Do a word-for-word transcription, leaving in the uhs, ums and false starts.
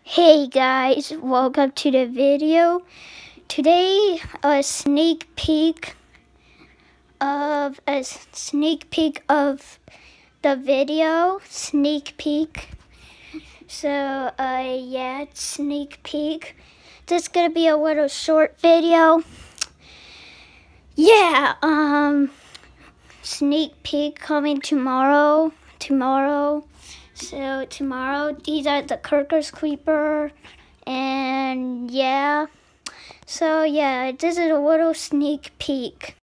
Hey guys, welcome to the video. Today, a sneak peek of a sneak peek of the video. Sneak peek. So, uh, yeah, sneak peek. This is gonna be a little short video. Yeah, um, sneak peek coming tomorrow. Tomorrow. So tomorrow, these are the Kirkers Creeper, and yeah. So yeah, this is a little sneak peek.